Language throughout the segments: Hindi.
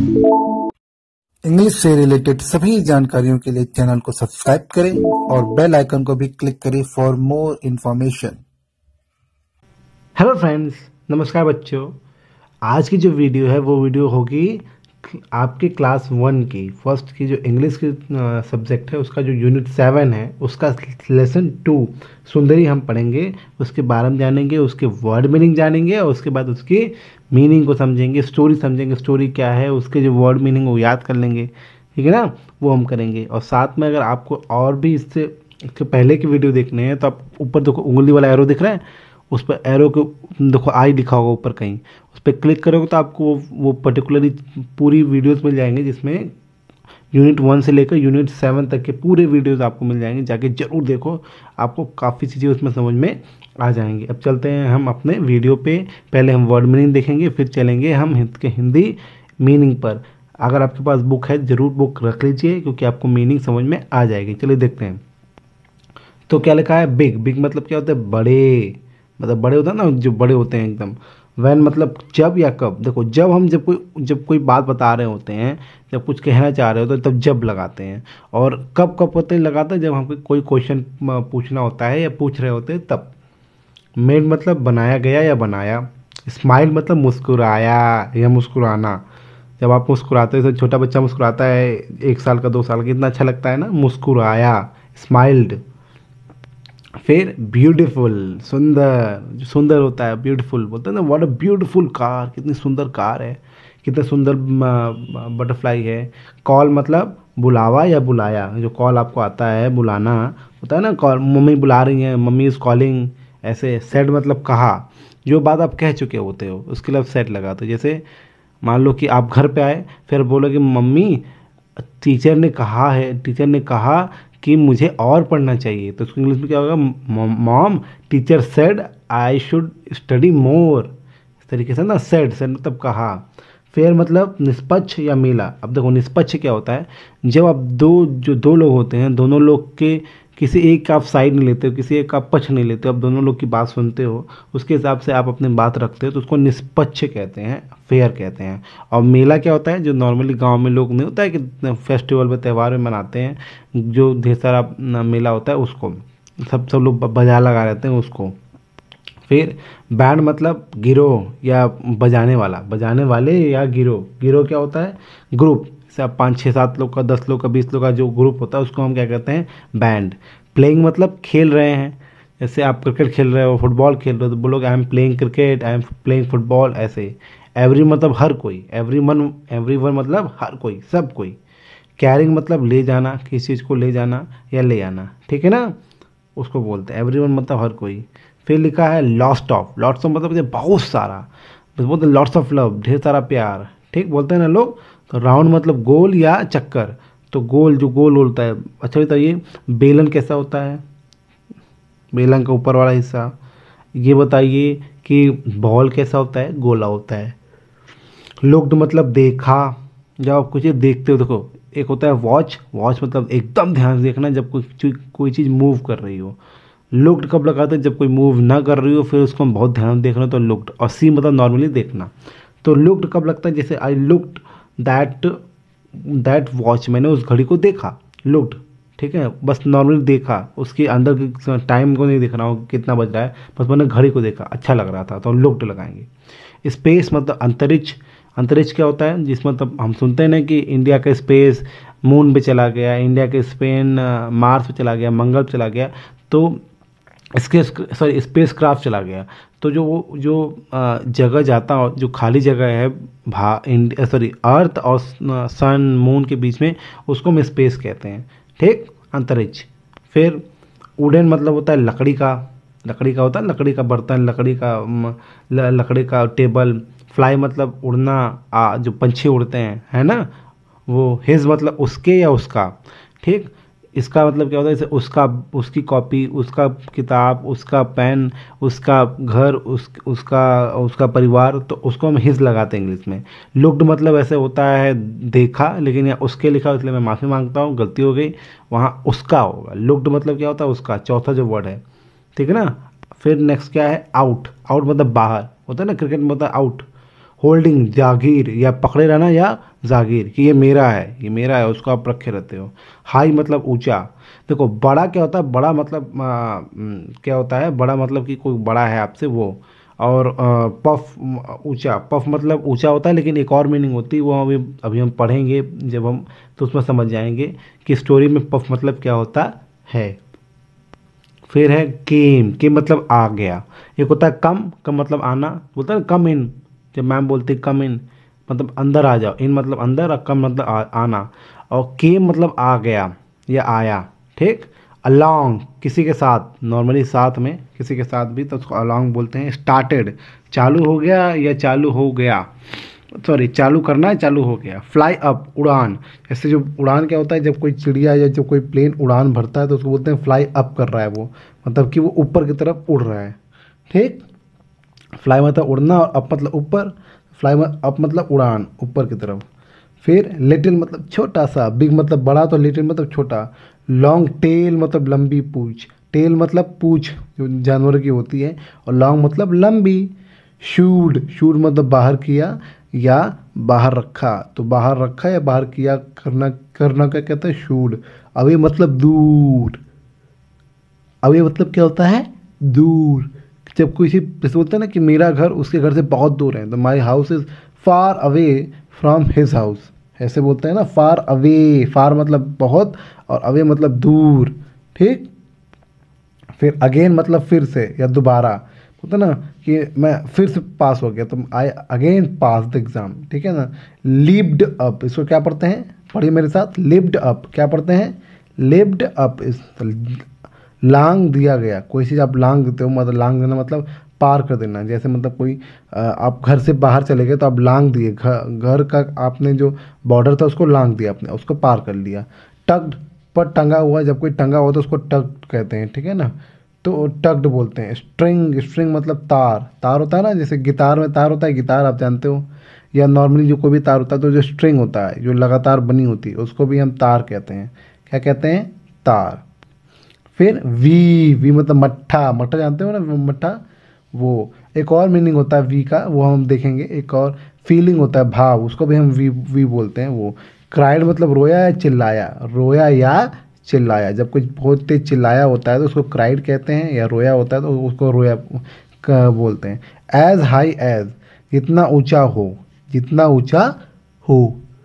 इंग्लिश से रिलेटेड सभी जानकारियों के लिए चैनल को सब्सक्राइब करें और बेल आइकन को भी क्लिक करें for more information. Hello friends, नमस्कार बच्चों। आज की जो वीडियो है वो वीडियो होगी आपके क्लास 1 की फर्स्ट की जो इंग्लिश की सब्जेक्ट है उसका जो यूनिट 7 है उसका लेसन 2 सुंदरी हम पढ़ेंगे। उसके बारे में जानेंगे, उसके वर्ड मीनिंग जानेंगे और उसके बाद उसकी मीनिंग को समझेंगे, स्टोरी समझेंगे, स्टोरी क्या है, उसके जो वर्ड मीनिंग वो याद कर लेंगे। ठीक है ना, वो हम करेंगे। और साथ में अगर आपको और भी इसके पहले की वीडियो देखने हैं तो आप ऊपर देखो उंगली वाला एरो दिख रहा है, उस पर एरो को देखो आई लिखा होगा ऊपर कहीं, उस पर क्लिक करोगे तो आपको वो पर्टिकुलरली पूरी वीडियोस मिल जाएंगे जिसमें यूनिट 1 से लेकर यूनिट 7 तक के पूरे वीडियोस आपको मिल जाएंगे। जाके ज़रूर देखो, आपको काफ़ी चीज़ें उसमें समझ में आ जाएंगी। अब चलते हैं हम अपने वीडियो पे। पहले हम वर्ड मीनिंग देखेंगे, फिर चलेंगे हम हिंदी मीनिंग पर। अगर आपके पास बुक है ज़रूर बुक रख लीजिए क्योंकि आपको मीनिंग समझ में आ जाएगी। चलिए देखते हैं। तो क्या लिखा है, बिग। बिग मतलब क्या होता है, बड़े। मतलब बड़े होते हैं ना, जो बड़े होते हैं एकदम। वैन मतलब जब या कब। देखो जब हम जब कोई बात बता रहे होते हैं, जब कुछ कहना चाह रहे होते हैं तब जब लगाते हैं। और कब कब होते हैं लगाते हैं, जब हमको कोई क्वेश्चन पूछना होता है या पूछ रहे होते हैं तब। मेड मतलब बनाया गया या बनाया। स्माइल मतलब मुस्कुराया या मुस्कुराना। जब आप मुस्कुराते हो तो छोटा बच्चा मुस्कुराता है, 1 साल का 2 साल का, कितना अच्छा लगता है ना, मुस्कुराया, स्माइल्ड। फिर ब्यूटीफुल, सुंदर। जो सुंदर होता है ब्यूटीफुल बोलते हैं ना, व्हाट अ ब्यूटीफुल कार, कितनी सुंदर कार है, कितना सुंदर बटरफ्लाई है। कॉल मतलब बुलावा या बुलाया। जो कॉल आपको आता है बुलाना होता है ना, कॉल, मम्मी बुला रही हैं, मम्मी इज़ कॉलिंग। ऐसे सेड मतलब कहा, जो बात आप कह चुके होते हो उसके लिए सेड लगा। तो जैसे मान लो कि आप घर पे आए, फिर बोलोगे मम्मी टीचर ने कहा कि मुझे और पढ़ना चाहिए। तो उसको इंग्लिश में क्या होगा, mom teacher said I should study more. इस तरीके से ना, सेड मतलब कहा। फेयर मतलब निष्पक्ष या मेला। अब देखो निष्पक्ष क्या होता है, जब आप दो लोग होते हैं, दोनों लोग के किसी एक का आप साइड नहीं लेते हो, किसी एक का पक्ष नहीं लेते हो, आप दोनों लोग की बात सुनते हो, उसके हिसाब से आप अपनी बात रखते हो, तो उसको निष्पक्ष कहते हैं, फेयर कहते हैं। और मेला क्या होता है, जो नॉर्मली गांव में लोग नहीं होता है कि फेस्टिवल में त्यौहार में मनाते हैं, जो ढेर सारा मेला होता है उसको सब लोग बाजार लगा रहते हैं उसको। फिर बैंड मतलब गिरोह या बजाने वाला, बजाने वाले या गिरोह। गिरोह क्या होता है, ग्रुप। जैसे आप 5 6 7 लोग का, 10 लोग का, 20 लोग का जो ग्रुप होता है उसको हम क्या कहते हैं, बैंड। प्लेइंग मतलब खेल रहे हैं। जैसे आप क्रिकेट खेल रहे हो, फुटबॉल खेल रहे हो तो बोलोगे I am playing cricket, I am playing football. ऐसे एवरी मतलब हर कोई, एवरी वन मतलब हर कोई, सब कोई। कैरिंग मतलब ले जाना, किसी चीज़ को ले जाना या ले आना, ठीक है ना, उसको बोलते हैं एवरीवन मतलब हर कोई। फिर लिखा है लॉस्ट ऑफ। लॉट्स ऑफ मतलब मुझे बहुत सारा, बस बोलते हैं लॉट्स ऑफ लव, ढेर सारा प्यार, ठीक बोलते हैं ना लोग। तो राउंड मतलब गोल या चक्कर। तो गोल, जो गोल होता है। अच्छा बताइए, बेलन कैसा होता है, बेलन का ऊपर वाला हिस्सा। ये बताइए कि बॉल कैसा होता है, गोला होता है। लुक्ड मतलब देखा, जब आप कुछ चीज़ देखते हो। देखो एक होता है वॉच, वॉच मतलब एकदम ध्यान से देखना जब कोई चीज़ मूव कर रही हो। लुक्ड कब लगाते हैं, जब कोई मूव ना कर रही हो, फिर उसको हम बहुत ध्यान से देखना, तो लुक्ड। और सी मतलब नॉर्मली देखना। तो लुक्ड कब लगता है, जैसे I looked that that watch, मैंने उस घड़ी को देखा, लुक्ड। ठीक है, बस नॉर्मली देखा, उसके अंदर की टाइम को नहीं देख रहा हूँ कितना बज रहा है, बस मैंने घड़ी को देखा, अच्छा लग रहा था, तो लुक्ड लगाएंगे। स्पेस मतलब अंतरिक्ष। अंतरिक्ष क्या होता है, जिसमें मतलब हम सुनते हैं ना कि इंडिया का स्पेस मून पे चला गया, इंडिया का स्पेन मार्स पे चला गया, मंगल पे चला गया, तो इसके सॉरी स्पेस क्राफ्ट चला गया। तो जो जगह जाता, जो खाली जगह है अर्थ और सन मून के बीच में, उसको हम स्पेस कहते हैं, ठीक, अंतरिक्ष। फिर वुडन मतलब होता है लकड़ी का। लकड़ी का होता है, लकड़ी का बर्तन, लकड़ी का टेबल। फ्लाई मतलब उड़ना, जो पंछी उड़ते हैं, है ना, वो। हिज मतलब उसके या उसका, ठीक। इसका मतलब क्या होता है, जैसे उसका, उसकी कॉपी, उसका किताब, उसका पेन, उसका घर, उसका उसका परिवार, तो उसको हम हिज लगाते हैं इंग्लिश में। लुक्ड मतलब ऐसे होता है देखा, लेकिन यहाँ उसके लिखा, इसलिए मैं माफ़ी मांगता हूँ, गलती हो गई, वहाँ उसका होगा। लुक्ड मतलब क्या होता है, उसका, चौथा जो वर्ड है, ठीक है ना। फिर नेक्स्ट क्या है, आउट। आउट मतलब बाहर होता है ना, क्रिकेट में होता है आउट। होल्डिंग जागीर या पकड़े रहना या जागीर कि ये मेरा है, ये मेरा है, उसको आप रखे रहते हो। हाई मतलब ऊंचा। देखो बड़ा क्या होता है, बड़ा मतलब क्या होता है, बड़ा मतलब कि कोई बड़ा है आपसे वो। और पफ ऊंचा, पफ मतलब ऊंचा होता है, लेकिन एक और मीनिंग होती है वो अभी अभी हम पढ़ेंगे जब हम, तो उसमें समझ जाएंगे कि स्टोरी में पफ मतलब क्या होता है। फिर है केम, केम मतलब आ गया। एक होता है कम, कम मतलब आना, बोलता है कम इन, जब मैम बोलती कम इन मतलब अंदर आ जाओ, इन मतलब अंदर और कम मतलब आना। और केम मतलब आ गया या आया, ठीक। अलोंग किसी के साथ, नॉर्मली साथ में किसी के साथ भी तो उसको अलोंग बोलते हैं। स्टार्टेड चालू हो गया या चालू हो गया, सॉरी चालू करना है, चालू हो गया। फ्लाई अप उड़ान, जैसे जो उड़ान क्या होता है, जब कोई चिड़िया या जब कोई प्लेन उड़ान भरता है तो उसको बोलते हैं फ्लाई अप कर रहा है वो, मतलब कि वो ऊपर की तरफ उड़ रहा है, ठीक। फ्लाई मतलब उड़ना और अप मतलब ऊपर। फ्लाई अप मतलब उड़ान ऊपर की तरफ। फिर लिटिल मतलब छोटा सा, बिग मतलब बड़ा, तो लिटिल मतलब छोटा। लॉन्ग टेल मतलब लंबी पूंछ, टेल मतलब पूंछ जो जानवर की होती है, और लॉन्ग मतलब लंबी। शूड, शूड मतलब बाहर किया या बाहर रखा, तो बाहर रखा या बाहर किया करना, करना क्या कहते हैं, शूड। अवे मतलब दूर, अवे मतलब क्या होता है, दूर। जब कोई जैसे बोलते हैं ना कि मेरा घर उसके घर से बहुत दूर है, तो my house is far away from his house, ऐसे बोलते हैं ना, फार अवे, फार मतलब बहुत और अवे मतलब दूर, ठीक। फिर अगेन मतलब फिर से या दोबारा, होता ना कि मैं फिर से पास हो गया, तो I again pass the exam, ठीक है ना। लिव्ड अप, इसको क्या पढ़ते हैं, पढ़िए मेरे साथ, लिव्ड अप क्या पढ़ते हैं, लिव्ड अप इस, लांग दिया गया, कोई चीज़ आप लांग देते हो, मतलब लांग देना मतलब पार कर देना, जैसे मतलब कोई आप घर से बाहर चले गए तो आप लांग दिए, घर का आपने जो बॉर्डर था उसको लांग दिया, आपने उसको पार कर लिया। टग्ड पर टंगा हुआ, जब कोई टंगा हुआ तो उसको टग्ड कहते हैं, ठीक है ना, तो टग्ड बोलते हैं। स्ट्रिंग, स्ट्रिंग मतलब तार, तार होता है ना, जैसे गिटार में तार होता है, गिटार आप जानते हो, या नॉर्मली जो कोई भी तार होता है, तो जो स्ट्रिंग होता है जो लगातार बनी होती है उसको भी हम तार कहते हैं, क्या कहते हैं, तार। फिर वी, वी मतलब मट्ठा, मट्ठा जानते हो ना, वो मट्ठा, वो एक और मीनिंग होता है वी का, वो हम देखेंगे। एक और फीलिंग होता है, भाव, उसको भी हम वी वी बोलते हैं। वो क्राइड मतलब रोया या चिल्लाया, रोया या चिल्लाया, जब कुछ बहुत तेज चिल्लाया होता है तो उसको क्राइड कहते हैं, या रोया होता है तो उसको रोया बोलते हैं। एज हाई एज, जितना ऊंचा हो, जितना ऊंचा हो।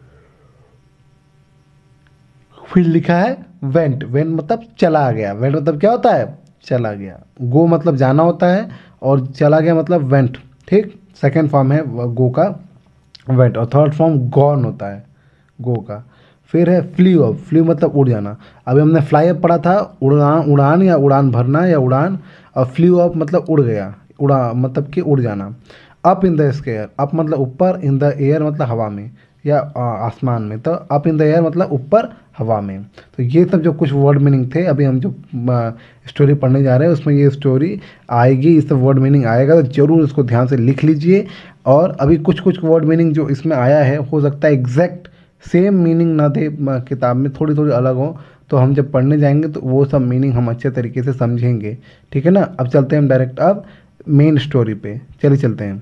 फिर लिखा है वेंट, वेंट मतलब चला गया, वेंट मतलब क्या होता है, चला गया। गो मतलब जाना होता है, और चला गया मतलब वेंट, ठीक। सेकेंड फॉर्म है गो का, वेंट, और थर्ड फॉर्म गॉन होता है गो का। फिर है फ्ली अप, फ्ली मतलब उड़ जाना। अभी हमने फ्लाई अप पढ़ा था, उड़ान, उड़ान या उड़ान भरना या उड़ान, और फ्ली अप मतलब उड़ गया, उड़ा मतलब कि उड़ जाना। Up in the scare, up मतलब ऊपर, इन द एयर मतलब हवा में या आसमान में, तो अप इन द एयर मतलब ऊपर हवा में। तो ये सब जो कुछ वर्ड मीनिंग थे, अभी हम जो स्टोरी पढ़ने जा रहे हैं उसमें ये स्टोरी आएगी, इस सब वर्ड मीनिंग आएगा, तो जरूर इसको ध्यान से लिख लीजिए। और अभी कुछ कुछ वर्ड मीनिंग जो इसमें आया है, हो सकता है एग्जैक्ट सेम मीनिंग ना दे किताब में, थोड़ी थोड़ी अलग हो, तो हम जब पढ़ने जाएंगे तो वो सब मीनिंग हम अच्छे तरीके से समझेंगे, ठीक है ना। अब चलते हैं हम डायरेक्ट अब मेन स्टोरी पे, चलिए चलते हैं।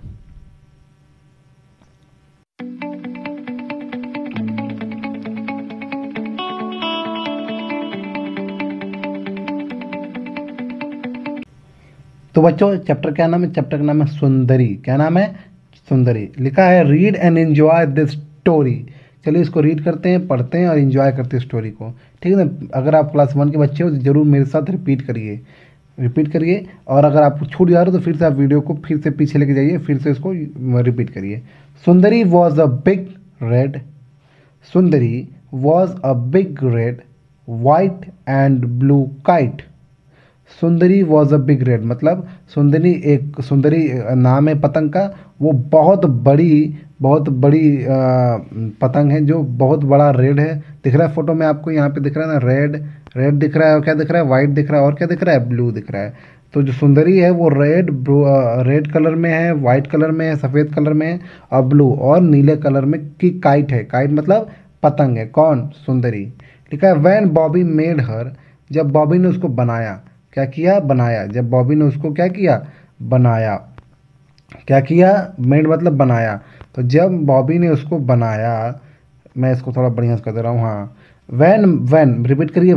तो बच्चों चैप्टर क्या नाम है, चैप्टर का नाम है सुंदरी, क्या नाम है, सुंदरी। लिखा है read and enjoy this story, चलिए इसको रीड करते हैं, पढ़ते हैं और एंजॉय करते हैं स्टोरी को, ठीक है ना। अगर आप क्लास 1 के बच्चे हो तो जरूर मेरे साथ रिपीट करिए, रिपीट करिए। और अगर आपको छूट जा रहा हो तो फिर से आप वीडियो को फिर से पीछे लेके जाइए, फिर से इसको रिपीट करिए। Sundari was a big red, Sundari was a big red white and blue kite. Sundari was a big red मतलब सुंदरी, एक सुंदरी नाम है पतंग का, वो बहुत बड़ी पतंग है जो बहुत बड़ा रेड है, दिख रहा है फोटो में आपको, यहाँ पे दिख रहा है ना, रेड, रेड दिख रहा है, और क्या दिख रहा है, वाइट दिख रहा है, और क्या दिख रहा है, ब्लू दिख रहा है। तो जो सुंदरी है वो रेड, रेड कलर में है, वाइट कलर में है, सफ़ेद कलर में है, और ब्लू और नीले कलर में की काइट है, काइट मतलब पतंग है, कौन, सुंदरी। लिखा है वैन बॉबी मेड हर, जब बॉबी ने उसको बनाया, क्या किया, बनाया, जब बॉबी ने उसको क्या किया, बनाया, क्या किया, मेड मतलब बनाया, तो जब बॉबी ने उसको बनाया, मैं इसको थोड़ा बढ़िया से कर दे रहा हूँ। हाँ, वैन वैन रिपीट करिए,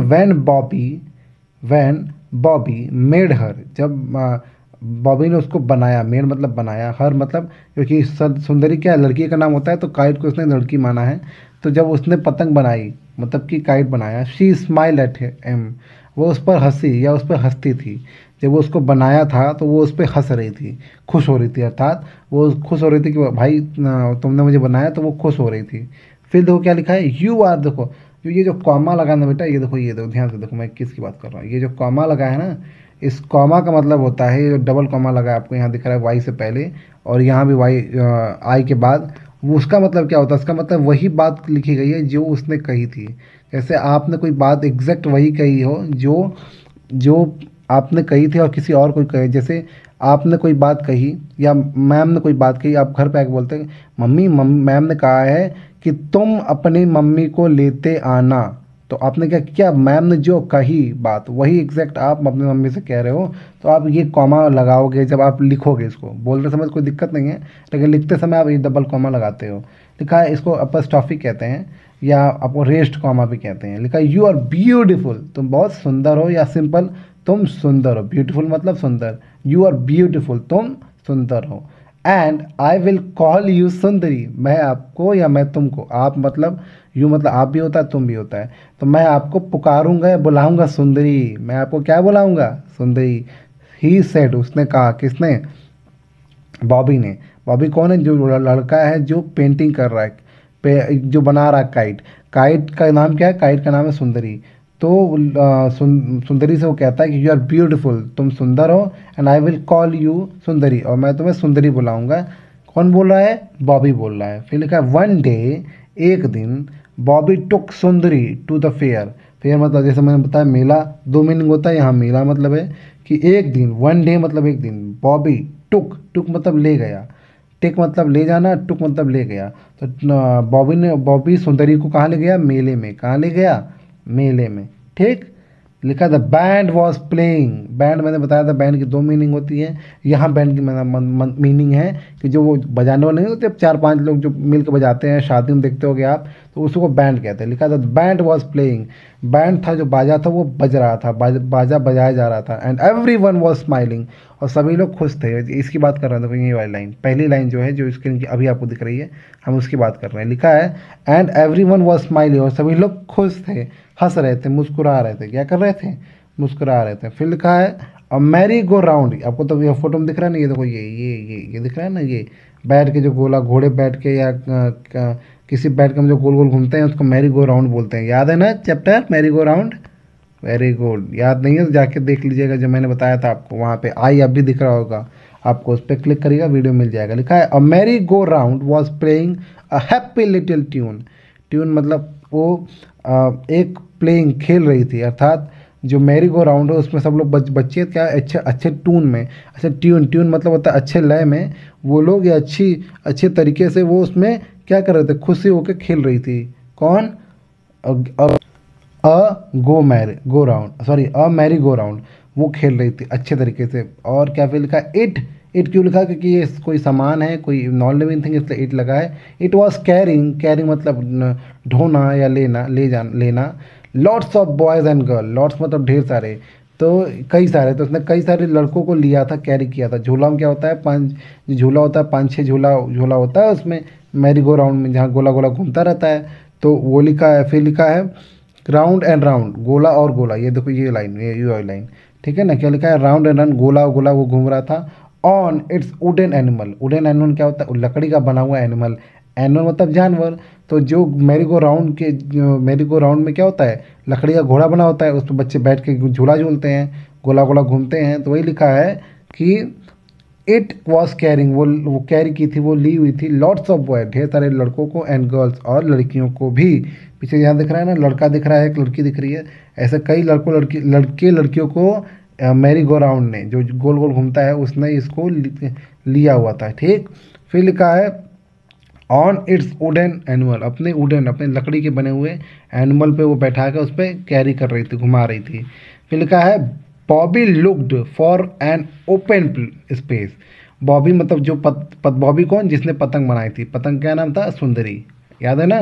वैन बॉबी मेड हर, जब बॉबी ने उसको बनाया, मेड मतलब बनाया, हर मतलब क्योंकि सुंदरी क्या है, लड़की का नाम होता है, तो काइट को उसने लड़की माना है। तो जब उसने पतंग बनाई मतलब कि काइट बनाया, शी स्माइल एट हिम, वो उस पर हंसी या उस पर हंसती थी। जब वो उसको बनाया था तो वो उस पर हंस रही थी, खुश हो रही थी, अर्थात वो खुश हो रही थी कि भाई तुमने मुझे बनाया, तो वो खुश हो रही थी। फिर देखो क्या लिखा है, यू आर, देखो जो ये जो कॉमा लगा ना बेटा, ये देखो ध्यान से देखो मैं किसकी बात कर रहा हूँ। ये जो कॉमा लगा है ना, इस कॉमा का मतलब होता है, ये जो डबल कॉमा लगा है आपको यहाँ दिख रहा है वाई से पहले, और यहाँ भी वाई आई के बाद, वो उसका मतलब क्या होता है, उसका मतलब वही बात लिखी गई है जो उसने कही थी। जैसे आपने कोई बात एग्जैक्ट वही कही हो जो जो आपने कही थी और किसी और को कहे। जैसे आपने कोई बात कही या मैम ने कोई बात कही, आप घर पे आके बोलते हैं मम्मी मैम ने कहा है कि तुम अपनी मम्मी को लेते आना। तो आपने क्या किया, मैम ने जो कही बात वही एग्जैक्ट आप अपनी मम्मी से कह रहे हो, तो आप ये कॉमा लगाओगे जब आप लिखोगे। इसको बोलते समय कोई दिक्कत नहीं है, लेकिन लिखते समय आप ये डबल कॉमा लगाते हो। लिखा है, इसको अपस्ट्रॉफी कहते हैं या आपको रेस्ट कॉमा भी कहते हैं। लिखा है, यू आर ब्यूटिफुल, तुम बहुत सुंदर हो, या सिंपल तुम सुंदर हो। ब्यूटीफुल मतलब सुंदर, यू आर ब्यूटीफुल, तुम सुंदर हो। And I will call you Sundari, मैं आपको या मैं तुमको, आप मतलब यू मतलब आप भी होता है, तुम भी होता है, तो मैं आपको पुकारूंगा या बुलाऊंगा सुंदरी। मैं आपको क्या बुलाऊंगा, सुंदरी। ही सेड, उसने कहा, किसने, बॉबी ने। बॉबी कौन है, जो लड़का है जो पेंटिंग कर रहा है, जो बना रहा है काइट। काइट का नाम क्या है, काइट का नाम है सुंदरी। तो सुंदरी से वो कहता है कि यू आर ब्यूटीफुल, तुम सुंदर हो, and I will call you Sundari, और मैं तुम्हें सुंदरी बुलाऊंगा। कौन बोल रहा है, बॉबी बोल रहा है। फिर लिखा है, वन डे, एक दिन, बॉबी टुक सुंदरी टू द फेयर। फेयर मतलब जैसे मैंने बताया मेला, दो मीनिंग होता है यहाँ। मेला मतलब है कि एक दिन, वन डे मतलब एक दिन, बॉबी टुक, टुक मतलब ले गया, टेक मतलब ले जाना, टुक मतलब ले गया। तो बॉबी सुंदरी को कहाँ ले गया, मेले में। कहाँ ले गया, मेले में। ठीक, लिखा the band was playing. Band मैंने बताया था, बैंड की दो मीनिंग होती है। यहाँ बैंड की मीनिंग है कि जो वो बजाने वाले नहीं होते, चार पांच लोग जो मिल के बजाते हैं, शादी में देखते होगे आप, तो उसको बैंड कहते हैं। लिखा था बैंड वॉज प्लेइंग, बैंड था जो बाजा था वो बज रहा था, बाजा बजाया जा रहा था। And everyone was smiling, और सभी लोग खुश थे। इसकी बात कर रहे थे, ये वाली लाइन, पहली लाइन जो है, जो स्क्रीन की अभी आपको दिख रही है, हम उसकी बात कर रहे हैं। लिखा है, and everyone was smiling, और सभी लोग खुश थे, हंस रहे थे, मुस्कुरा रहे थे। क्या कर रहे थे, मुस्कुरा रहे थे। फिर लिखा है, अ मैरी गो राउंड, आपको तो ये फोटो में दिख रहा है ना, ये देखो, ये दिख रहा है ना, ये बैठ के जो गोला, घोड़े बैठ के या किसी बैठ के हम जो गोल गोल घूमते हैं उसको मैरी गो राउंड बोलते हैं। याद है ना chapter merry go round, very good. याद नहीं है तो जाके देख लीजिएगा, जो मैंने बताया था आपको, वहाँ पे आई अब भी दिख रहा होगा आपको, उस पर क्लिक करिएगा, वीडियो मिल जाएगा। लिखा है, a merry go round was playing a happy little tune. Tune मतलब वो एक प्लेइंग, खेल रही थी, अर्थात जो मैरी गो राउंड है उसमें सब लोग बच्चे क्या अच्छे अच्छे ट्यून में, अच्छा ट्यून, ट्यून मतलब होता है अच्छे लय में, वो लोग या अच्छे तरीके से वो उसमें क्या कर रहे थे, खुशी होकर खेल रही थी। कौन, go round, sorry a merry go round, वो खेल रही थी अच्छे तरीके से। और क्या फिर लिखा, इट क्यों लिखा, क्योंकि ये कोई सामान है, कोई नॉन लिविंग थिंग, इसलिए इट लगा है। इट वॉज कैरिंग मतलब ढोना या लेना lots of boys and girl, lots मतलब ढेर सारे, तो कई सारे, तो उसने कई सारे लड़कों को लिया था, कैरी किया था। झूला में क्या होता है, पांच झूला होता है, पाँच छः झूला होता है उसमें, मैरी गो राउंड में, जहाँ गोला गोला घूमता रहता है, तो वो लिखा है। फिर लिखा है, राउंड एंड राउंड, गोला और गोला, ये देखो ये लाइन, ये वाली लाइन, ठीक है ना। क्या लिखा है, राउंड एंड राउंड, गोला और गोला वो घूम रहा था on its wooden animal. Wooden animal क्या होता है, लकड़ी का बना हुआ एनिमल, एनिमल मतलब जानवर। तो जो मेरी गो राउंड में क्या होता है, लकड़ी का घोड़ा बना होता है, उस पर बच्चे बैठ के झूला झूलते हैं, गोला गोला घूमते हैं। तो वही लिखा है कि इट वॉज कैरिंग, वो कैरी की थी, वो ली हुई थी, लॉट्स ऑफ बॉय, ढेर सारे लड़कों को, एंड गर्ल्स और लड़कियों को भी। पीछे यहाँ दिख रहा है ना, लड़का दिख रहा है, एक लड़की दिख रही है, ऐसे कई लड़कियों को मैरी गो राउंड ने, जो गोल गोल घूमता है, उसने इसको लिया हुआ था। ठीक, फिर लिखा है, ऑन इट्स वुडन एनिमल, अपने लकड़ी के बने हुए एनिमल पे वो बैठा कर उस पर कैरी कर रही थी, घुमा रही थी। फिर लिखा है, Bobby looked for an open space. Bobby मतलब जो बॉबी कौन, जिसने पतंग बनाई थी, पतंग क्या नाम था, सुंदरी, याद है ना।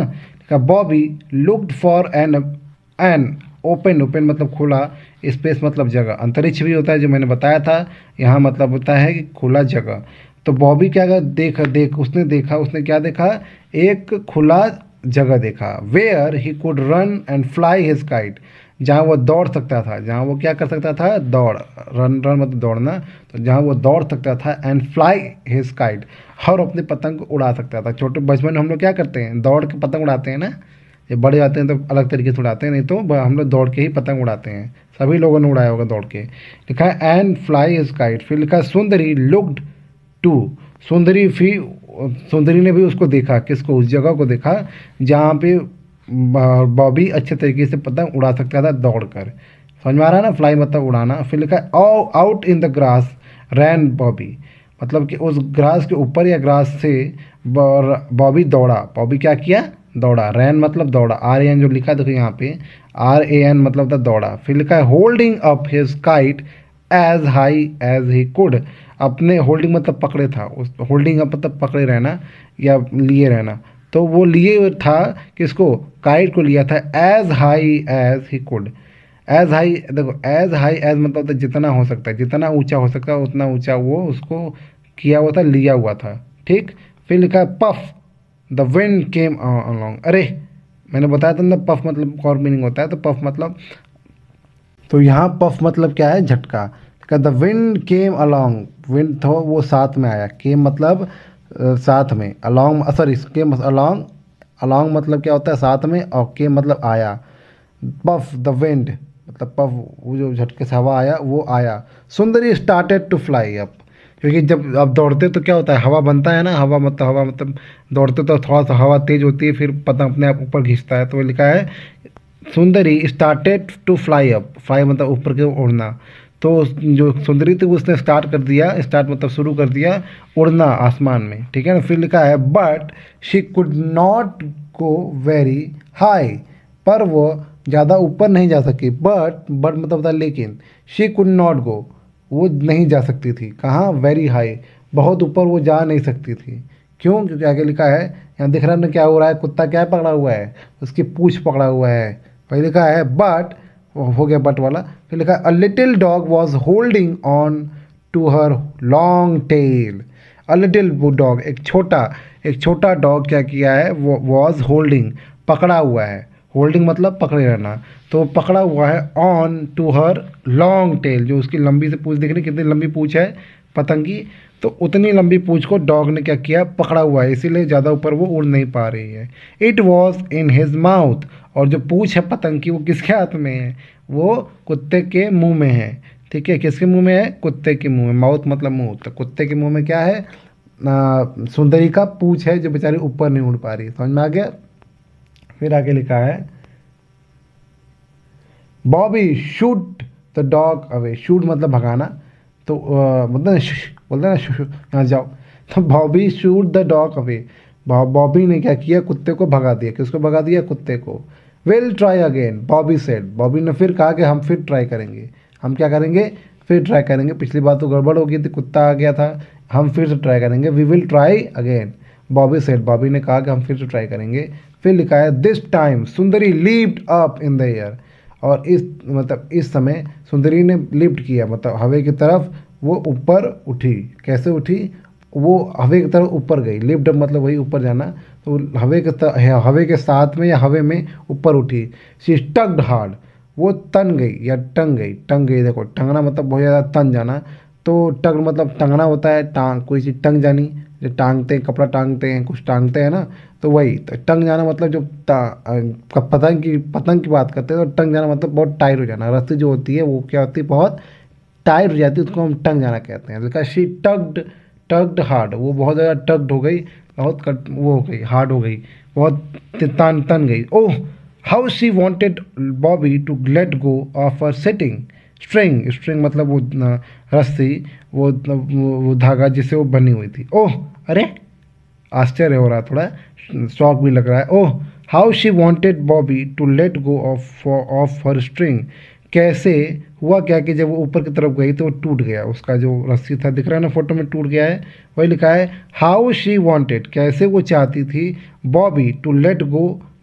का Bobby looked for an open, open मतलब खुला, स्पेस मतलब जगह, अंतरिक्ष भी होता है जो मैंने बताया था, यहाँ मतलब होता है कि खुला जगह। तो बॉबी क्या कर उसने क्या देखा, एक खुला जगह देखा, where he could run and fly his kite, जहाँ वो दौड़ सकता था, जहाँ वो क्या कर सकता था, दौड़, रन रन मतलब दौड़ना, तो जहाँ वो दौड़ सकता था, एंड फ्लाई हिज काइट, और अपनी पतंग को उड़ा सकता था। छोटे बचपन में हम लोग क्या करते हैं, दौड़ के पतंग उड़ाते हैं ना, ये बड़े जाते हैं तो अलग तरीके से उड़ाते हैं, नहीं तो हम लोग दौड़ के ही पतंग उड़ाते हैं, सभी लोगों ने उड़ाया होगा दौड़ के। लिखा है एंड फ्लाई हिज काइट, फिर लिखा है सुंदरी लुक्ड टू, सुंदरी फिर सुंदरी ने भी उसको देखा, किसको, उस जगह को देखा जहाँ पे बॉबी अच्छे तरीके से पतंग उड़ा सकता था दौड़कर। समझ में आ रहा है ना, फ्लाई मतलब उड़ाना। फिर लिखा है out in the grass ran Bobby, मतलब कि उस ग्रास के ऊपर या ग्रास से बॉबी दौड़ा, बॉबी क्या किया, दौड़ा, रैन मतलब दौड़ा, आर ए एन जो लिखा है देखो यहाँ पे, आर ए एन मतलब था दौड़ा। फिर लिखा है holding up his kite as high as he could, अपने होल्डिंग मतलब पकड़े था, उस होल्डिंग अप मतलब पकड़े रहना या लिए रहना, तो वो लिए हुए था किसको, काइट को लिया था as high as he could. As high देखो, एज हाई एज मतलब होता है जितना हो सकता है, जितना ऊंचा हो सकता है उतना ऊंचा वो उसको किया हुआ था, लिया हुआ था, ठीक। फिर लिखा है puff the wind came along, अरे मैंने बताया था ना पफ मतलब और मीनिंग होता है, तो पफ मतलब, तो यहाँ पफ मतलब क्या है, झटका। The wind came along, wind तो वो साथ में आया, केम मतलब साथ में, along sorry came along, along मतलब क्या होता है, साथ में, और केम मतलब आया। पफ द विंड मतलब पफ, वो जो झटके से हवा आया वो आया। सुंदरी स्टार्टेड टू फ्लाई अप, क्योंकि जब आप दौड़ते तो क्या होता है, हवा बनता है ना, हवा मतलब दौड़ते तो थोड़ा सा हवा तेज होती है, फिर पतंग अपने आप ऊपर खींचता है, तो वो लिखा है Sundari started to fly up, fly मतलब ऊपर के उड़ना, तो जो सुंदरी थी उसने स्टार्ट कर दिया, स्टार्ट मतलब शुरू कर दिया उड़ना आसमान में, ठीक है ना। फिर लिखा है but she could not go very high, पर वो ज़्यादा ऊपर नहीं जा सकी, बट मतलब होता है लेकिन, शी कुड नॉट गो, वो नहीं जा सकती थी कहाँ, वेरी हाई, बहुत ऊपर वो जा नहीं सकती थी। क्यों, क्योंकि आगे लिखा है, यहाँ दिख रहा है ना क्या हो रहा है, कुत्ता क्या पकड़ा हुआ है, उसकी पूंछ पकड़ा हुआ है। फिर लिखा है बट, हो गया बट वाला। फिर लिखा है a little dog was holding on to her long tail, a little dog एक छोटा डॉग क्या किया है, वो वॉज होल्डिंग पकड़ा हुआ है, होल्डिंग मतलब पकड़े रहना, तो पकड़ा हुआ है on to her long tail, जो उसकी लंबी से पूंछ, दिख रही कितनी लंबी पूंछ है पतंग की, तो उतनी लंबी पूंछ को डॉग ने क्या किया, पकड़ा हुआ है, इसीलिए ज़्यादा ऊपर वो उड़ नहीं पा रही है। It was in his mouth, और जो पूंछ है पतंग की वो किसके हाथ में है, वो कुत्ते के मुंह में है, ठीक है, किसके मुंह में है, कुत्ते के मुंह में, माउथ मतलब मुंह, तो कुत्ते के मुंह में क्या है, सुंदरी का पूंछ है जो बेचारी ऊपर नहीं उड़ पा रही, समझ में आ गया। फिर आगे लिखा है Bobby shoot the dog away, shoot मतलब भगाना, तो मतलब बोलते हैं ना यहाँ जाओ, तो Bobby shoot the dog away, Bobby ने क्या किया, कुत्ते को भगा दिया, किसको भगा दिया, कुत्ते को। Will try again Bobby said, Bobby ने फिर कहा कि हम फिर ट्राई करेंगे, हम क्या करेंगे, फिर ट्राई करेंगे, पिछली बार तो गड़बड़ हो गई थी, कुत्ता आ गया था, हम फिर से ट्राई करेंगे, we will try again Bobby said, Bobby ने कहा कि हम फिर से ट्राई करेंगे। फिर लिखा है this time Sundari leaped up in the air, और इस मतलब इस समय सुंदरी ने लिफ्ट किया, मतलब हवा की तरफ वो ऊपर उठी, कैसे उठी, वो हवा की तरफ ऊपर गई, लिफ्ट मतलब वही ऊपर जाना, तो हवा के साथ में या हवा में ऊपर उठी। शी स्टक्ड हार्ड, वो तन गई या टंग गई, देखो टंगना मतलब बहुत ज़्यादा तन जाना, तो टग मतलब टंगना होता है, टांग, कोई चीज़ टंग जानी, जो टांगते हैं, कपड़ा टांगते हैं, कुछ टांगते हैं ना, तो वही तो टंग जाना मतलब जो पतंग की बात करते हैं, तो टंग जाना मतलब बहुत टाइट हो जाना, रस्सी जो होती है वो क्या होती है, बहुत टाइट हो जाती है, उसको हम टंग जाना कहते हैं। लिखा शी टग्ड हार्ड, वो बहुत ज़्यादा टग्ड हो गई, बहुत कट वो हो गई, हार्ड हो गई, बहुत तन तन गई। Oh how she wanted Bobby to let go of her setting string, string मतलब वो रस्सी, वो धागा जिससे वो बनी हुई थी। ओह अरे आश्चर्य हो रहा, थोड़ा शौक भी लग रहा है। Oh how she wanted Bobby to let go of her string, कैसे हुआ क्या कि जब वो ऊपर की तरफ गई तो वो टूट गया, उसका जो रस्सी था दिख रहा है ना फोटो में, टूट गया है। वही लिखा है हाउ शी वॉन्टेड, कैसे वो चाहती थी, बॉबी टू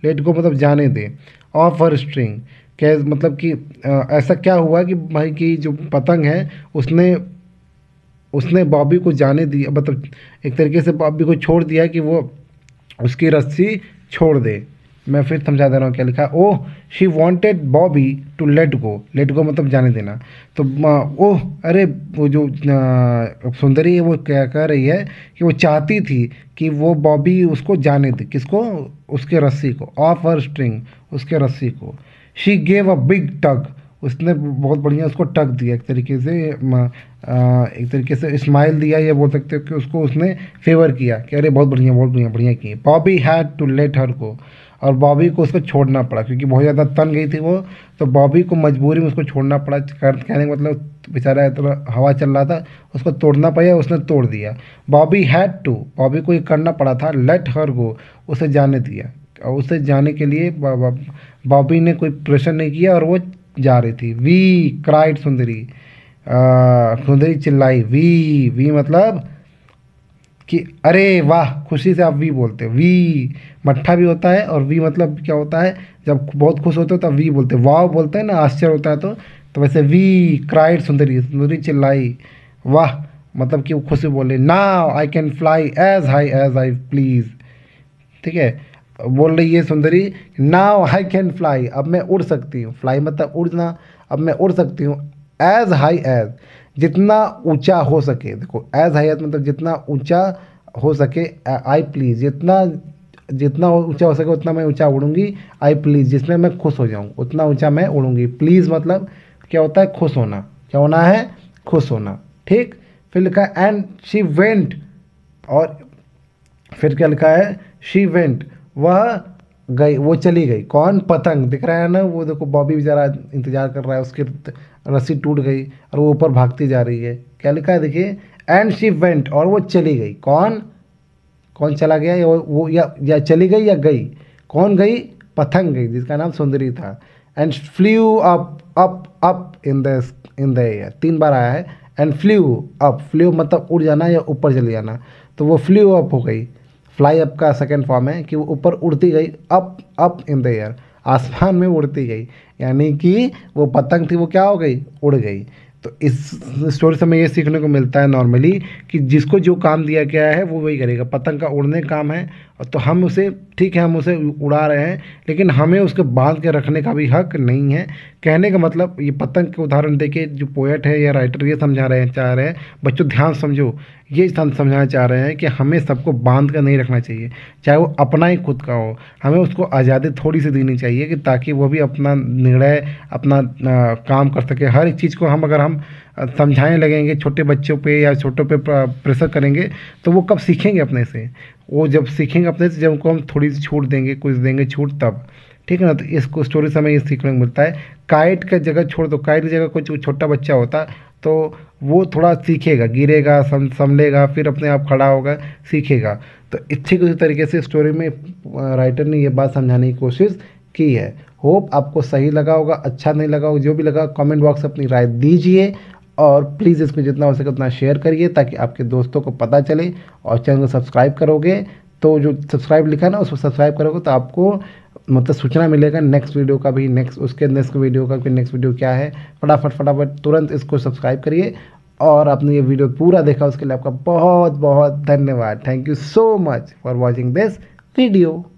लेट गो मतलब जाने दे, ऑफ हर स्ट्रिंग क्या मतलब कि ऐसा क्या हुआ कि भाई की जो पतंग है उसने उसने बॉबी को जाने दिया, मतलब एक तरीके से बॉबी को छोड़ दिया कि वो उसकी रस्सी छोड़ दे। मैं फिर समझा दे रहा हूँ क्या लिखा। Oh she wanted Bobby to let go मतलब जाने देना। तो ओह अरे वो जो सुंदरी है वो क्या कह रही है कि वो चाहती थी कि वो बॉबी उसको जाने दे, किसको, उसके रस्सी को, ऑफ हर स्ट्रिंग, उसके रस्सी को। She gave a big tug, उसने बहुत बढ़िया उसको टग दिया, एक तरीके से एक तरीके से स्माइल दिया, ये बोल सकते हो कि उसको उसने फेवर किया कि अरे बहुत बढ़िया बहुत बढ़िया बढ़िया की। Bobby had to let her go, और बॉबी को उसको छोड़ना पड़ा क्योंकि बहुत ज़्यादा तन गई थी वो, तो बॉबी को मजबूरी में उसको छोड़ना पड़ा। कहने का मतलब बेचारा थोड़ा हवा चल रहा था, उसको तोड़ना पड़ा, उसने तोड़ दिया। बॉबी हैड टू, बॉबी को ये करना पड़ा था, लेट हर गो, उसे जाने दिया। और उसे जाने के लिए बॉबी ने कोई प्रेशर नहीं किया और वो जा रही थी। वी क्राइड सुंदरी, सुंदरी चिल्लाई। वी मतलब कि अरे वाह, खुशी से आप वी बोलते हो। वी मट्ठा भी होता है, और वी मतलब क्या होता है, जब बहुत खुश होते हो तब वी बोलते हैं, वाह बोलते हैं ना, आश्चर्य होता है तो वैसे वी क्राइड सुंदरी, सुंदरी चिल्लाई। वाह मतलब कि वो खुशी बोले। Now I can fly as high as I please, ठीक है, बोल रही है सुंदरी, नाउ आई कैन फ्लाई, अब मैं उड़ सकती हूँ, फ्लाई मतलब उड़ना, अब मैं उड़ सकती हूँ, एज हाई एज, जितना ऊंचा हो सके। देखो एज हाई एज मतलब जितना ऊंचा हो सके, आई प्लीज, जितना जितना ऊंचा हो सके उतना मैं ऊंचा उड़ूंगी, आई प्लीज जिसमें मैं खुश हो जाऊँ उतना ऊंचा मैं उड़ूंगी। प्लीज मतलब क्या होता है, खुश होना, क्या होना है, खुश होना, ठीक। फिर लिखा है एंड शी वेंट, और फिर क्या लिखा है, शी वेंट, वह गई, वो चली गई। कौन, पतंग, दिख रहा है ना, वो देखो बॉबी बेचारा इंतजार कर रहा है, उसकी रस्सी टूट गई और वो ऊपर भागती जा रही है। क्या लिखा है देखिए, एंड शी वेंट, और वो चली गई। कौन, कौन चला गया, या वो या चली गई या गई, कौन गई, पतंग गई जिसका नाम सुंदरी था। And flew up up up in the air, 3 बार आया है। एंड फ्ल्यू अप, फ्ल्यू मतलब उड़ जाना या ऊपर चले जाना, तो वो फ्ल्यू अप हो गई। फ्लाई अप का सेकेंड फॉर्म है कि वो ऊपर उड़ती गई, अप इन द एयर, आसमान में उड़ती गई, यानी कि वो पतंग थी वो क्या हो गई, उड़ गई। तो इस स्टोरी से हमें ये सीखने को मिलता है नॉर्मली कि जिसको जो काम दिया गया है वो वही करेगा। पतंग का उड़ने का काम है, तो हम उसे, ठीक है हम उसे उड़ा रहे हैं, लेकिन हमें उसको बांध के रखने का भी हक नहीं है। कहने का मतलब, ये पतंग के उदाहरण देके जो पोएट है या राइटर ये समझा रहे हैं, चाह रहे हैं बच्चों ध्यान समझो, ये समझाना चाह रहे हैं कि हमें सबको बांध कर नहीं रखना चाहिए, चाहे वो अपना ही खुद का हो, हमें उसको आज़ादी थोड़ी सी देनी चाहिए कि ताकि वो भी अपना निर्णय, अपना काम कर सके। हर एक चीज़ को अगर हम समझाने लगेंगे छोटे बच्चों पे या छोटों पे प्रेशर करेंगे, तो वो कब सीखेंगे अपने से, वो जब सीखेंगे अपने से जब उनको हम थोड़ी सी छूट देंगे, कुछ देंगे छूट तब, ठीक है ना। तो इसको स्टोरी से हमें ये सीखने को मिलता है। काइट का जगह छोड़ दो, काइट की जगह कोई छोटा बच्चा होता तो वो थोड़ा सीखेगा, गिरेगा, संभलेगा, फिर अपने आप खड़ा होगा, सीखेगा। तो ठीक उसी तरीके से स्टोरी में राइटर ने ये बात समझाने की कोशिश की है। होप आपको सही लगा होगा, अच्छा नहीं लगा होगा, जो भी लगा कमेंट बॉक्स में अपनी राय दीजिए, और प्लीज़ इसको जितना हो सके उतना शेयर करिए ताकि आपके दोस्तों को पता चले। और चैनल को सब्सक्राइब करोगे तो जो सब्सक्राइब लिखा है ना उसको सब्सक्राइब करोगे तो आपको मतलब सूचना मिलेगा नेक्स्ट वीडियो का भी, नेक्स्ट वीडियो का, फिर नेक्स्ट वीडियो क्या है, फटाफट तुरंत इसको सब्सक्राइब करिए। और आपने ये वीडियो पूरा देखा उसके लिए आपका बहुत बहुत धन्यवाद। Thank you so much for watching this video.